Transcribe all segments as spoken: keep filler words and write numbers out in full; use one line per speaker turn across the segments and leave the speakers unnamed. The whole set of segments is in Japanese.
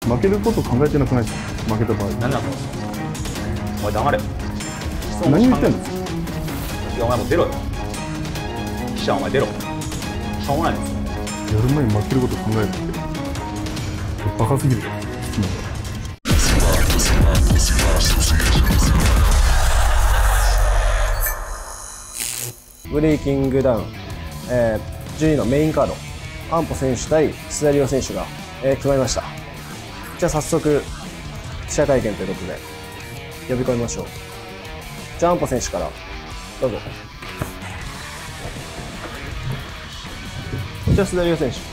負けること考えてなくないですか、負けた場合。
なんなんお前黙れ。
何言ってんの。
いやお前もう出ろよ。記者お前出ろ。しょうもないですよ。
やる前に負けること考えるってバカすぎるよ。
ブレイキングダウン、えー、じゅうにのメインカード、安保選手対須田遼選手が、えー、決まりました。じゃあ早速記者会見ということで呼び込みましょう。じゃあ安保選手からどうぞ。じゃあ須田遼選手。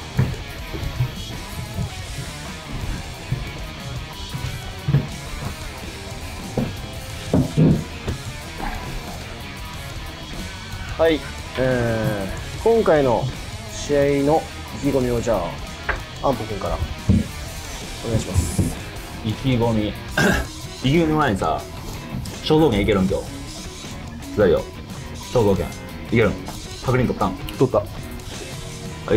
はい、えー、今回の試合の意気込みをじゃあ安保君からお願いします。
意気込み意気込み前にさ、肖像権いけるん今日。だよ、肖像権いけるん確認取ったん。
取った。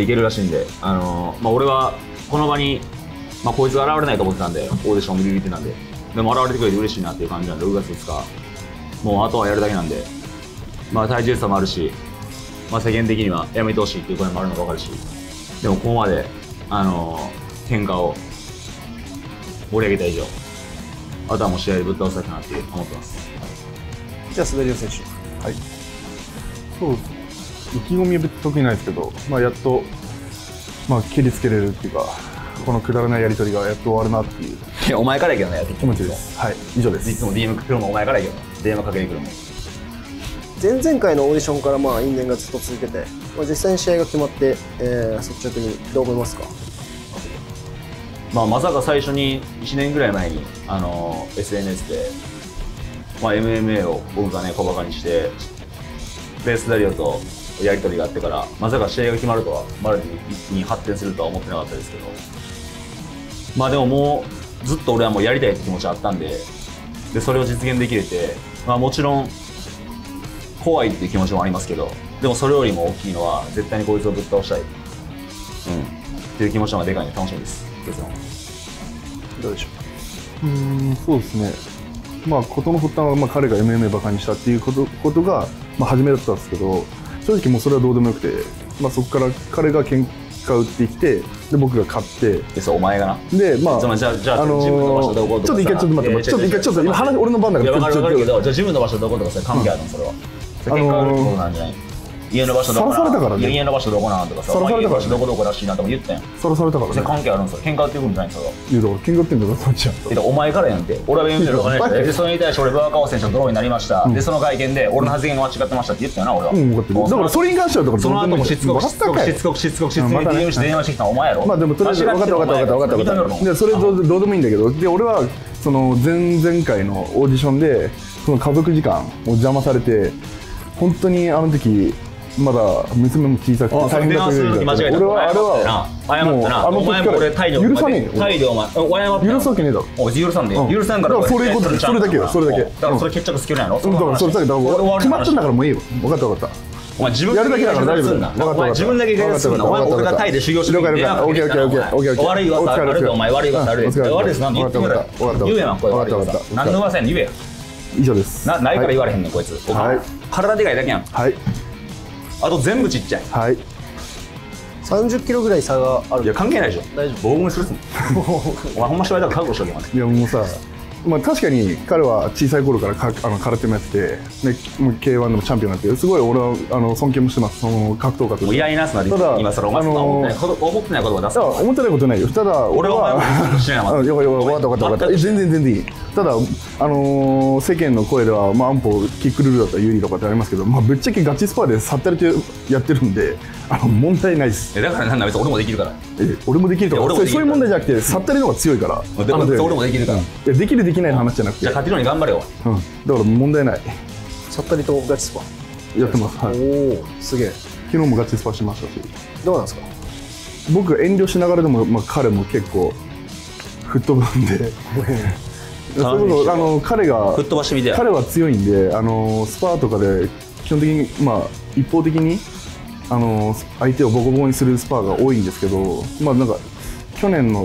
いけるらしいんで、あのー、まあ俺はこの場に、まあ、こいつが現れないと思ってたんで、オーディションを見るってなんで、でも現れてくれて嬉しいなっていう感じなんで、ろくがついつかもうあとはやるだけなんで、まあ体重差もあるし、まあ、世間的にはやめてほしいっていう声もあるのか分かるし、でもここまで、あのー、喧嘩を盛り上げた以上、あとはもう試合でぶっ倒すだけかなって思ってます。
じゃあ須田遼選手。
はい、そう意気込みは別に得意ないですけど、まあ、やっと、まあ、蹴りつけれるっていうか、このくだらないやり取りがやっと終わるなっていう
いやお前からやけどね、
気持ちです。はい、以上です。
いつも ディーエム 来るのもお前からやけど、ディーエム かけてくるもん。
前々回のオーディションからまあ因縁がずっと続けて、まあ、実際に試合が決まって、えー、率直にどう思いますか。
まあ、まさか最初にいちねんぐらい前に、あのー、エスエヌエス で、まあ、エムエムエー を僕がね小バカにしてベースダリオとやり取りがあってから、まさか試合が決まるとはマルチに発展するとは思ってなかったですけど、まあでももうずっと俺はもうやりたいって気持ちあったんで、でそれを実現できれて、まあ、もちろん怖いっていう気持ちもありますけど、でもそれよりも大きいのは絶対にこいつをぶっ倒したい、うん、っていう気持ちの方がでかいんで楽しみです。結論
どうでしょ
うーん、そうですね、まあ事の発端はまあ彼が エムエムエー バカにしたっていうことことがまあ初めだったんですけど、正直もうそれはどうでもよくて、まあ、そこから彼が喧嘩売ってきて、で僕が勝って、
でそうお前がな
でまあ
じゃあじゃあ、
あのー、
ジムの場所どことかさ、
ちょっと一回ちょっと待って、ちょっと一回ちょっと今話俺の番だから、
いや分かる分かるけど、じゃあジムの場所どことかさ関係あるの、それは結果あることなんじゃない。家の場所どこなん、家の場所どこなんとかさ、家の場所どこどこらしいなとか言ったやん。
さらされたからね。
関係あるんですよ。喧嘩売ってくるんじゃないんですよ。
いやだから喧嘩売ってんだからこっちは。
お前からやんて。俺は エムエムエー のお金で、それに対して俺バーカオ選手のドローになりました。でその会見で俺の発言が間違ってましたって言ったよな俺は。
うん分かってる。だからそれに関してはだから
その後もしつこくしつこくしつこくしつこくしつこく ディーエム して電話してきたのお前やろ。
まあでもとりあえず分かった分かった分かった分かった分かった。でそれどうどうでもいいんだけど、で俺はその前々回のオーディションでその家族時間を邪魔されて、本当にあの時まだ娘も小さくて大変だった時だった。俺はあれはもうあの時から許さねえよ。
態度お前
許すわけねえだろ。
おい許さんで許さんから。
それいうことでそれだけよそれだけ。だ
からそれ決着つけるんやろ。
だからそれだけだから決まったんだからもういいよ。分かった分かった。
お前自分
やるだけだから大丈夫だ。
お前自分だけやるすんな。お前俺がタイで修行してるから。
オッケーオッケーオッケーオッケー。
悪い噂あるでお前悪い噂あるで。悪いですなんて言ってくれ。言えなこれ悪い噂。何の噂やねん言えや。
以上です。
なないから言われへんねんこいつ。体でかいだけやん。
はい。
あと全部ちっちゃい。
はい。
さんじゅっキロぐらい差がある。
いや関係ないでしょ。大丈夫。防具するっすね。お前ほんま芝居だから覚悟しとけまね。
いやもうさ、まあ確かに彼は小さい頃からかあの空手もやってて、ね、もう ケーワン でもチャンピオンになって、すごい俺はあの尊敬もしてます。その格闘家として。もう
嫌いなすなり。ただ今それお前そんな思ってない思ってないことを出す。
思ってないことないよ。ただ
俺はお前しないま。
いやいや分かった分かった分かった。全然全然いい。ただあのー、世間の声ではまあ安保キックルールだったら有利とかってありますけど、まあぶっちゃけガチスパでさったれてやってるんで、あの問題ないです。
だからなんだ別に俺もできるから。
え俺もできるとかそういう問題じゃなくてさったれの方が強いから。
でも俺もできるから。
できるできないの話じゃなくて。
じゃあ勝てるように頑張れよ。
うん。だから問題ない。
さったりとガチスパ
やってます。はい。
おおすげえ。
昨日もガチスパしましたし。
どうなんですか。
僕が遠慮しながらでも、まあ、彼も結構吹っ飛ぶんでそれこそあの彼が
吹っ飛ばしてみて
彼は強いんで、あのスパーとかで基本的に、まあ、一方的にあの相手をボコボコにするスパーが多いんですけど、まあ、なんか去年の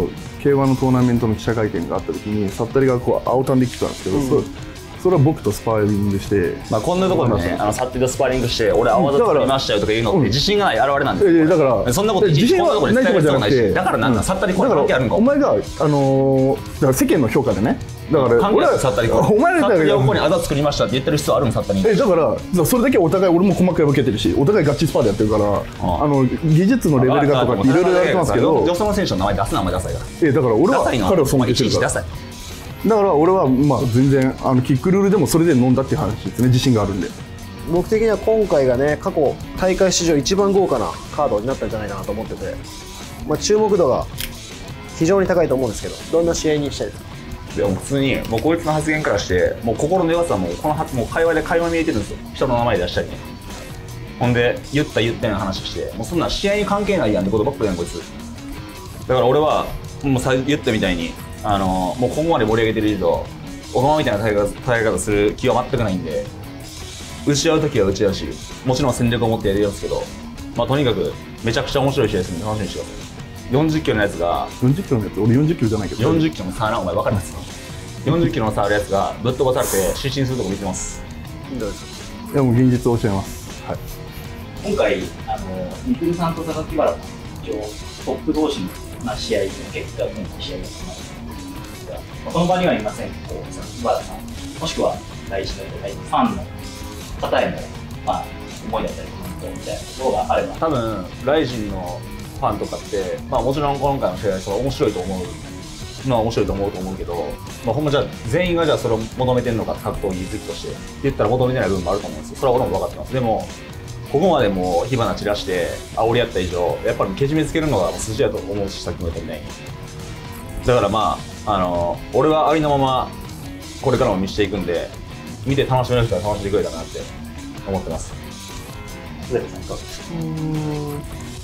ケーワン のトーナメントの記者会見があった時にサッタリがこう青タンで来たんですけど、うん、そ, それは僕とスパーリングして、
まあ、こんなところでねあのサッタリとスパーリングして俺泡立ってましたよとか言うのって自信がない現れなんですよ、うん、
だから
そんなこと
自信はないとかじゃなくて
だからなんかサッタリこれ関係あるんか
お前が、あのー、だから世間の評価でねだから
俺はサッタリこ
お前らだけ
ここにあざ作りましたって言ってる必要あるんサッタリに
えだからそれだけお互い俺も細かい分けてるしお互いガッチスパーでやってるからああの技術のレベルがとかっていろいろやってますけど
女性の選手の名前出す名前ダサいから
えだから俺は彼を尊敬してるからだから俺はまあ全然あのキックルールでもそれで飲んだっていう話ですね自信があるんで
僕的には今回がね過去大会史上一番豪華なカードになったんじゃないかなと思ってて、まあ、注目度が非常に高いと思うんですけどどんな試合にしたいですか
でも普通にもうこいつの発言からしてもう心の弱さはもうこのもう会話で会話見えてるんですよ人の名前出したりねほんで言った言ったような話してもうそんな試合に関係ないやんってことばっかりやんこいつだから俺はもうさ言ったみたいにあのもうここまで盛り上げてる以上小川みたいな戦い方する気は全くないんで打ち合う時は打ち合うしもちろん戦略を持ってやるんですけどまあとにかくめちゃくちゃ面白い試合ですんで楽しみにしてくださいよんじゅっキロのやつが
よんじゅっキロのやつ俺よんじゅっキロじゃないけど
よんじゅっキロの差なお前分かりますよんじゅっキロの差あるやつがぶっ飛ばされて失神するとこ見てます
どうですか
いやもう現実を教えます、はい、
今回あのニクルさんと榊原さん一応トップ同士の試合の結果の試合だと思うんですがこの場にはいませんけど榊原さんもしくは大事だとかファンの方への、まあ、思いだったりコメントみたいなところがあれば
多分ライジンのファンとかって、まあ、もちろん今回の試合は面白いと思うのは面白いと思うと思うけど、まあ、ほんまじゃあ全員がじゃあそれを求めてるのか格闘技好きとしてって言ったら求めてない部分もあると思うんですよそれは俺も分かってますでもここまでもう火花散らして煽り合った以上やっぱりけじめつけるのが筋やと思うしさっきも言ったみたいにだからまあ、あのー、俺はありのままこれからも見せていくんで見て楽しめる人は楽しんでくれたなって思ってます
上田さんいかがですか
うーん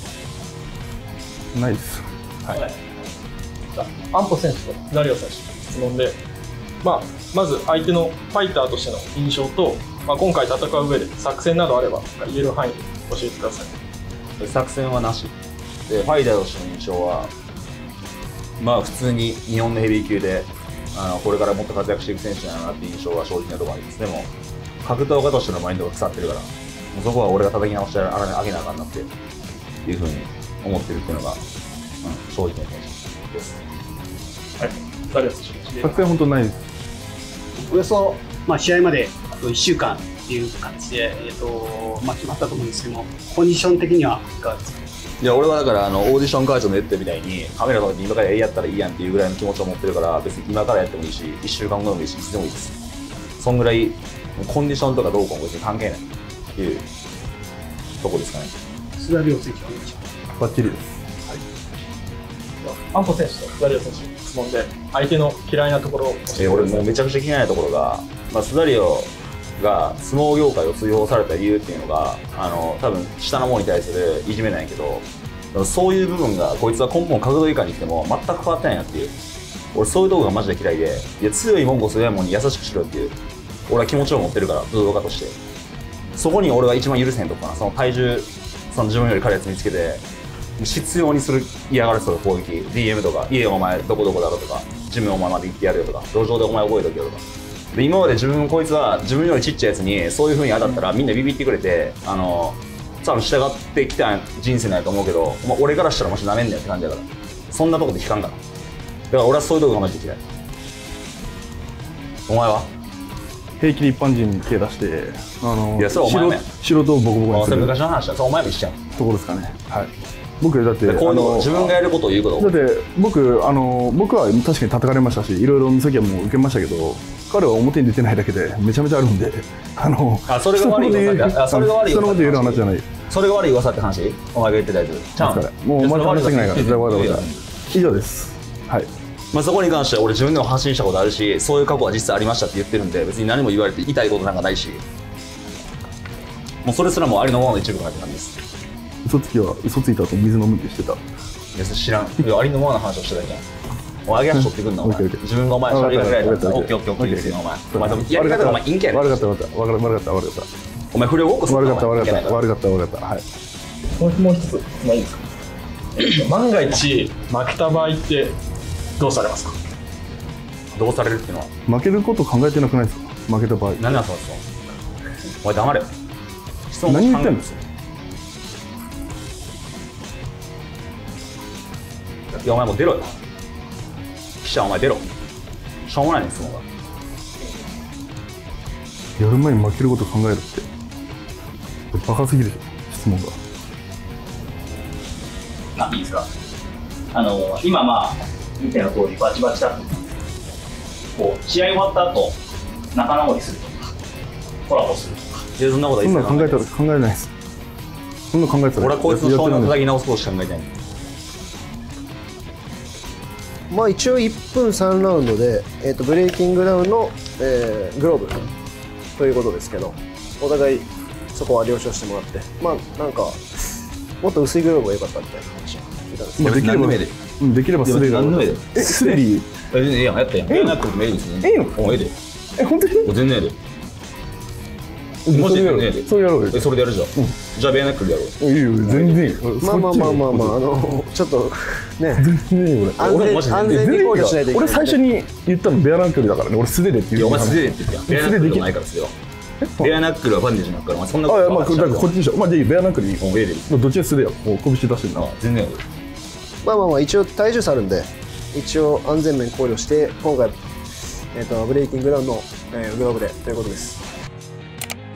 ないです。
はい。アンポ選手とダリオ選手の質問で、まあ、まず相手のファイターとしての印象と、まあ、今回戦う上で作戦などあれば言える範囲で教えてください。
作戦はなしで、ファイターとしての印象は、まあ普通に日本のヘビー級であのこれからもっと活躍していく選手だなっていう印象は正直なところあります。でも格闘家としてのマインドが腐ってるから、もうそこは俺が叩き直してあげなあかんなっていうふうに思ってるっていうのが、うん、正直な気持ちです。
はい、ダリオ選手。
作戦本当ないです。
およそ、まあ、試合まであといっしゅうかんっていう形で、えーとまあ、決まったと思うんですけども、コンディション的にはいかがですか？
いや俺はだからあのオーディション会場で言ってるみたいにカメラの時に今からやったらいいやんっていうぐらいの気持ちを持ってるから、別に今からやってもいいしいっしゅうかんごでもいいしいつでもいいです。そんぐらいコンディションとかどうこうも別に関係ないっていうとこですかね。
須田亮選手お願いします。
バッチリです。
アンポ選手とダリオ選手の質問で相手の嫌いなところを教えてください。
えー、俺もうめちゃくちゃ嫌いなところが、まあ、須田リオが相撲業界を追放された理由っていうのがあの多分下の者に対するいじめなんやけど、そういう部分がこいつは根本格闘技界に来ても全く変わってないなっていう、俺そういうとこがマジで嫌いで、いや強いもんこそ弱いもんに優しくしろっていう俺は気持ちを持ってるから、武道家としてそこに俺は一番許せへんとこかな。その体重その自分より軽いやつ見つけて必要にする嫌がらせとか攻撃 ディーエム とか家お前どこどこだろとかジムお前まで行ってやるよとか路上でお前覚えとけよとかで、今まで自分こいつは自分よりちっちゃいやつにそういう風に当たったらみんなビビってくれて、あの多分従ってきた人生なんやと思うけど、まあ、俺からしたらマジなめんなよって感じだから、そんなとこで引かんから。だから俺はそういうとこがマジで嫌い。お前は
平気で一般人に手出してあの
いやそれお前もや
素人をボコボコにする
昔の話だ。それお前も一緒やん
ところですかね。はい。僕だって
こういう自分がやることを言うこと
だって僕あの僕は確かに叩かれましたし、いろいろ見先はもう受けましたけど、彼は表に出てないだけでめちゃめちゃあるんで、あの
あそれが悪い噂。それが悪い噂。
人のこと言う話じゃない。
それが悪い噂って話？お前が言ってたやつ。ちゃう。
もうお前話したくないから。じゃあわざわざ以上です。はい。
まあそこに関しては俺自分でも発信したことあるし、そういう過去は実際ありましたって言ってるんで、別に何も言われて痛いことなんかないし、もうそれすらもありのままの一部が入って感じです。
嘘つきは嘘ついた後水飲むってしてた。い
や知らん。いやありのままの話をしてたじゃん。お前上げ足取ってくんなお前。自分がお前しゃべりぐらいだったらオッケーオッケーオッケー言ってんのお前。お前やり方がお前陰キャやねん。
悪かった悪かった悪かった悪かった。
お前不良ごっこする
悪かった悪かった悪かった悪かった。はい。
もうもう一つ、まあいいですか。万が一負けた場合ってどうされますか？
どうされるっていうのは
負けること考えてなくないですか？負けた場合。
何なんその質問。お前黙れ。質問
何言ってんの？
いやお前もう出ろよ。記者お前出ろ。しょうもないね質問が。
やる前に負けること考えるってバカすぎるでしょ質問が。
あ、いいですか。あの今まあ見ての通りバチバチだとこう試合終わった後仲直りするとかコラボするとか。
いやそんなことは
そん
一切
な考えたら考えないです。そんな考えたら
俺はこいつの少年を叩き直すことしか考えてない。
まあ一応いっぷんさんラウンドで、えー、とブレイキングダウンの、えーグローブということですけど、お互いそこは了承してもらって、まあなんかもっと薄いグローブが良かったみたいな話を聞いたんですけど、
まあできれば
何の目で
うんできれば素手が
何の目で
え素手でいい？
えいややったやん。ベアナックルもええですね。
ええの
おええで。
え本当に？
全然ええで。
そ
マジで
れやろう
ねえで。
それやろうよ。
えそれでやるじゃん。じゃあベアナックルでやろう。
いいよ全然いいよ。
まあまあまあまあまああのちょっとね
全然いいよ俺。
安全
俺マジで
安全に考慮しないといけない。
俺最初に言ったのベアナックルだからね。俺素手でって言う。
いやお前素手でって言ってやん。ベアナックルじゃないから素手は。ベアナックルはバンデージなんからお前そんなこと
あいやまあだからこっちでしょ。まあじゃあいいベアナックルいいよ。
もうええで。
どっちが素手や。こう拳出してるな。
全然ええで。
まあまあまあ一応体重差あるんで一応安全面考慮して今回、えー、とブレイキングダウンの、えーグローブでということです。